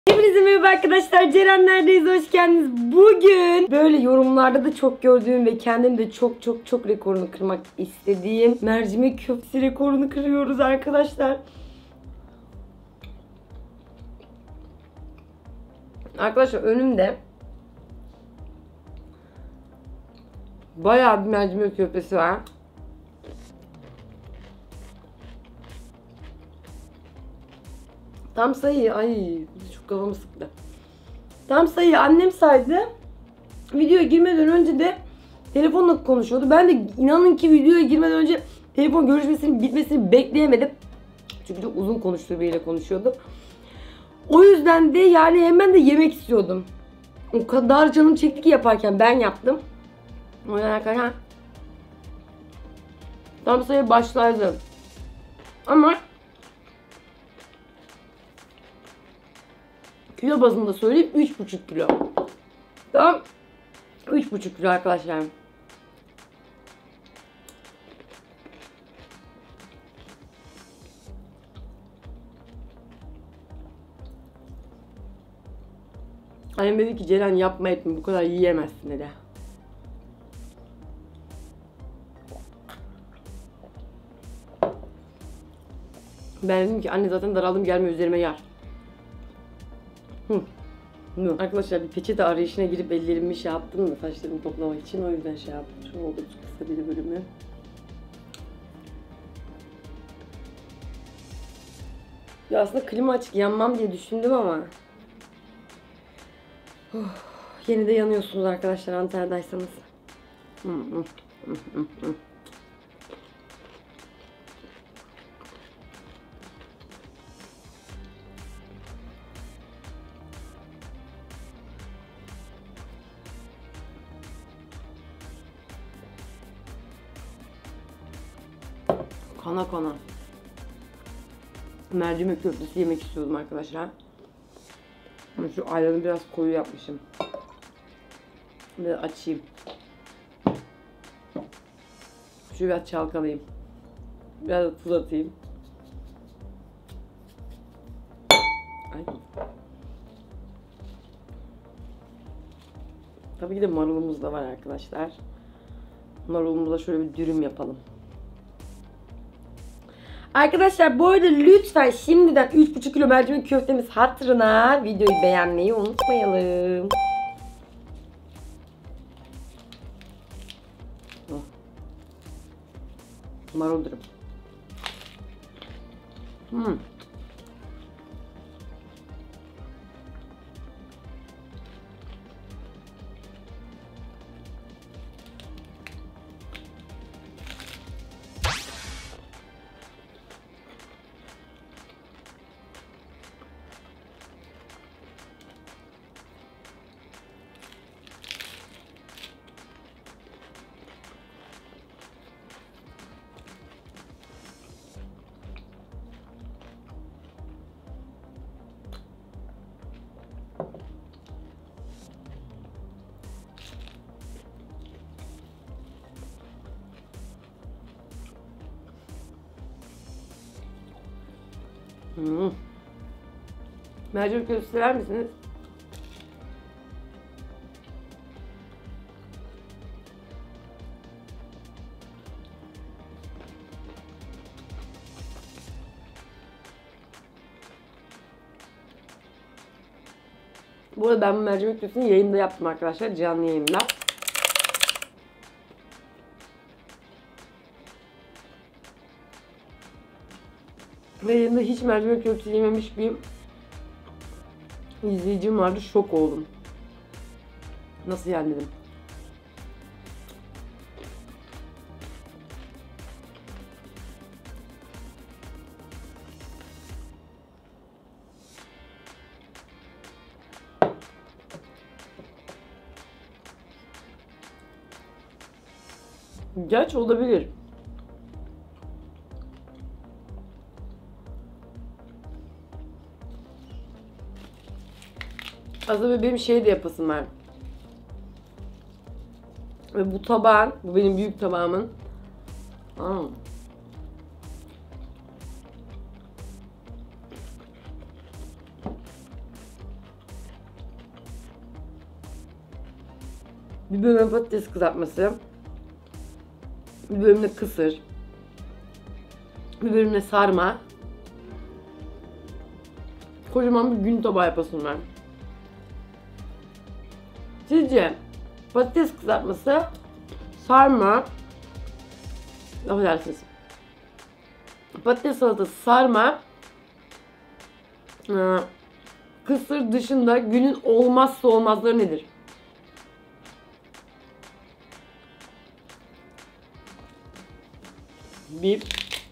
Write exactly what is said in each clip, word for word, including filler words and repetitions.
Hepinize merhaba arkadaşlar. Ceren neredeyiz? Hoş geldiniz. Bugün böyle yorumlarda da çok gördüğüm ve kendim de çok çok çok rekorunu kırmak istediğim mercimek köftesi rekorunu kırıyoruz arkadaşlar. Arkadaşlar önümde bayağı bir mercimek köftesi var. Tam sayı, ay çok kafamı sıktı. Tam sayı annem saydı. Videoya girmeden önce de telefonla konuşuyordu. Ben de inanın ki videoya girmeden önce telefon görüşmesinin bitmesini bekleyemedim. Çünkü çok uzun konuştuğu biriyle konuşuyordu. O yüzden de yani hemen de yemek istiyordum. O kadar canım çekti ki yaparken ben yaptım. O yüzden arkadaşlar tam sayı başlaydı. Ama kilo bazında söyleyeyim üç buçuk kilo. Tamam. üç buçuk kilo arkadaşlar. Annem dedi ki Ceren yapma etme bu kadar yiyemezsin dedi. Ben dedim ki anne zaten daraldım gelme üzerime yer. Hı. Hı. Arkadaşlar bir peçete arayışına girip ellerimi şey yaptım da saçlarımı toplamak için o yüzden şey yaptım. Şu oldu kısa bir bölümü. Ya aslında klima açık yanmam diye düşündüm ama oh, yeni de yanıyorsunuz arkadaşlar Antalya'daysanız. Hı hı. Hı hı hı. Kana kana. Mercimek köftesi yemek istiyordum arkadaşlar. Ama şu ayranı biraz koyu yapmışım. Biraz açayım. Şu biraz çalkalayayım. Biraz da tuz atayım. Ay. Tabii ki de marulumuz da var arkadaşlar. Marulumuza şöyle bir dürüm yapalım. Arkadaşlar bu arada lütfen şimdiden üç buçuk kilo mercimek köftemiz hatırına videoyu beğenmeyi unutmayalım. Oh. Marul dürüm. Hmm. Hmm. Mercimek köftesi sever misiniz? Bu arada ben bu mercimek köftesini yayında yaptım arkadaşlar. Canlı yayında. Ve yayında hiç mercimek köftesi yememiş bir izleyicim vardı. Şok oldum. Nasıl yani dedim. Gerçi olabilir. Aslında benim şey de yapasım var. Ve bu tabağın, bu benim büyük tabağımın. Aa. Bir bölümde patates kızartması. Bir bölümde kısır. Bir bölümde sarma. Kocaman bir gün tabağı yapasın ben. Sizce patates kızartması, sarma, affedersiniz, patates salatası, sarma, kısır dışında günün olmazsa olmazları nedir? Bir.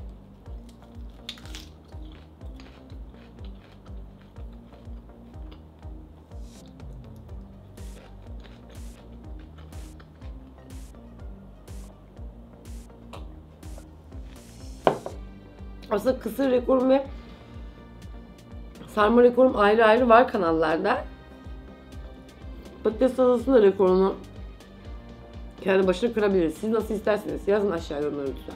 Aslında kısır rekorum ve sarma rekorum ayrı ayrı var kanallarda. Patates salatasının da rekorunu kendi başına kırabiliriz. Siz nasıl isterseniz yazın aşağıya yorumlara lütfen.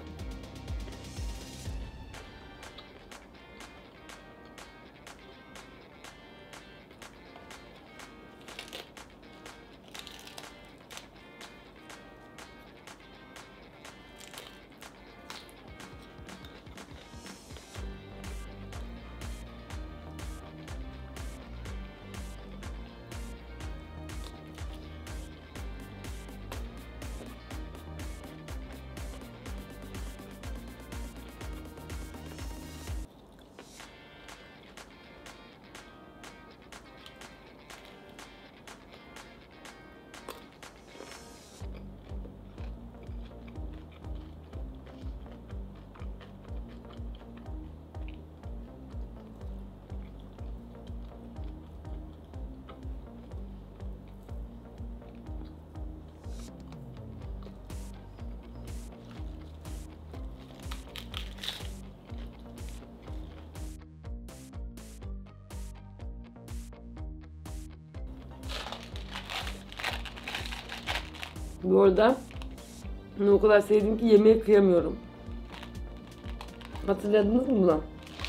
Bu arada o kadar sevdim ki yemeğe kıyamıyorum. Hatırladınız mı bunu?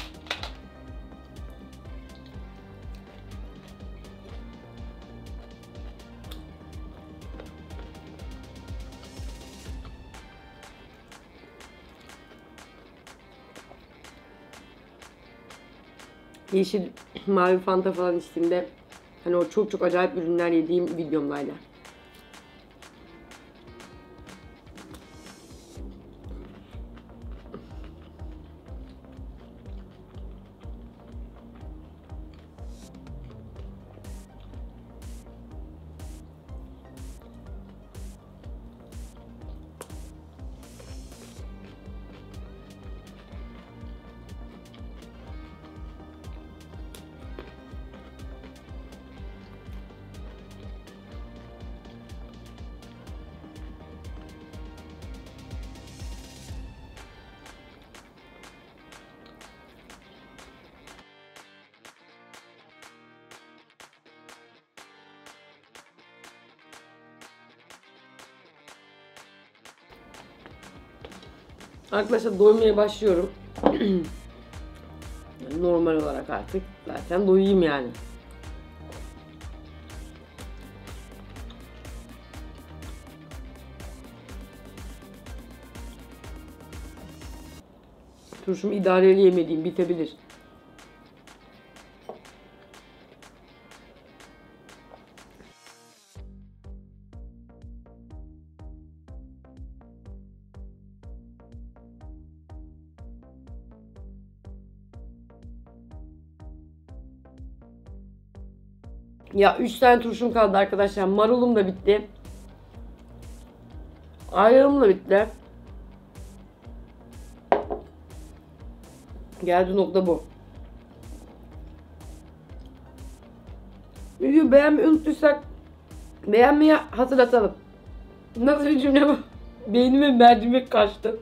Yeşil, mavi fanta falan içtiğimde hani o çok çok acayip ürünler yediğim videomdaydı. Arkadaşlar doymaya başlıyorum. Normal olarak artık zaten doyayım yani. Turşumu idareli yemediğim bitebilir. Ya üç tane turşum kaldı arkadaşlar. Marulum da bitti. Ayranım da bitti. Geldiği nokta bu. Videoyu beğenmeyi unuttuysak beğenmeyi hatırlatalım. Nasıl bir cümle bu? Beynime mercimek kaçtı.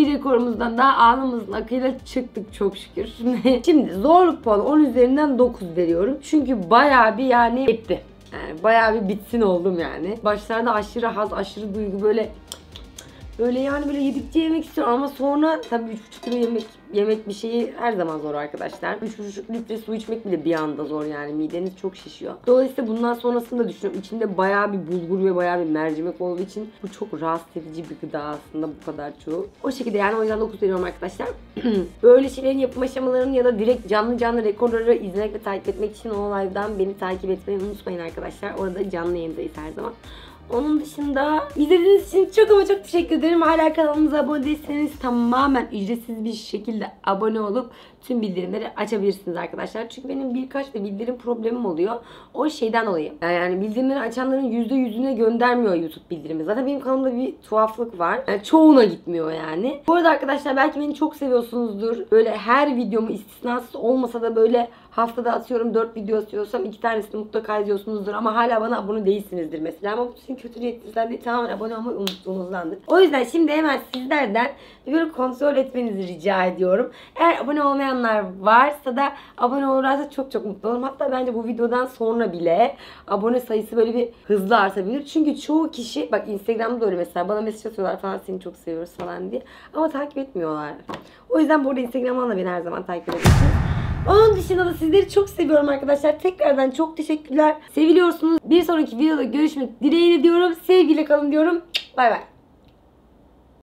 bir rekorumuzdan daha alnımızın akıyla çıktık çok şükür. Şimdi zorluk puanı on üzerinden dokuz veriyorum. Çünkü bayağı bir yani etti. Yani bayağı bir bitsin oldum yani. Başlarda aşırı haz, aşırı duygu, böyle böyle yani böyle yedikçe yemek istiyorum ama sonra tabii üç buçuk kilo yemek yemek bir şeyi her zaman zor arkadaşlar. üç buçuk litre su içmek bile bir anda zor yani, mideniz çok şişiyor. Dolayısıyla bundan sonrasını da düşünüyorum. İçinde bayağı bir bulgur ve bayağı bir mercimek olduğu için bu çok rahatsız edici bir gıda aslında, bu kadar çoğu. O şekilde yani, o yüzden dokuz veriyorum arkadaşlar. Böyle şeylerin yapım aşamalarını ya da direkt canlı canlı rekorları izlemek ve takip etmek için o live'dan beni takip etmeyi unutmayın arkadaşlar. Orada canlı yayındayız her zaman. Onun dışında izlediğiniz için çok ama çok teşekkür ederim. Hala kanalımıza abone değilseniz tamamen ücretsiz bir şekilde abone olup tüm bildirimleri açabilirsiniz arkadaşlar. Çünkü benim birkaç da bildirim problemim oluyor. O şeyden dolayı. Yani bildirimleri açanların yüzde yüzüne göndermiyor YouTube bildirimi. Zaten benim kanalımda bir tuhaflık var. Yani çoğuna gitmiyor yani. Bu arada arkadaşlar belki beni çok seviyorsunuzdur. Böyle her videomu istisnasız olmasa da böyle haftada atıyorum dört video atıyorsam iki tanesini mutlaka izliyorsunuzdur ama hala bana abone değilsinizdir mesela. Ama bu sizin kötü niyetinizden değil, tamamen abone olmayı unuttuğunuzdandır. O yüzden şimdi hemen sizlerden bir kontrol etmenizi rica ediyorum. Eğer abone olmayanlar varsa da abone olurlarsa çok çok mutlu olurum. Hatta bence bu videodan sonra bile abone sayısı böyle bir hızlı artabilir. Çünkü çoğu kişi, bak Instagram'da öyle mesela, bana mesaj atıyorlar falan, seni çok seviyoruz falan diye. Ama takip etmiyorlar. O yüzden burada Instagram'dan da beni her zaman takip edebilirsiniz. Onun dışında da sizleri çok seviyorum arkadaşlar. Tekrardan çok teşekkürler. Seviliyorsunuz. Bir sonraki videoda görüşmek dileğiyle diyorum. Sevgiyle kalın diyorum. Bay bay.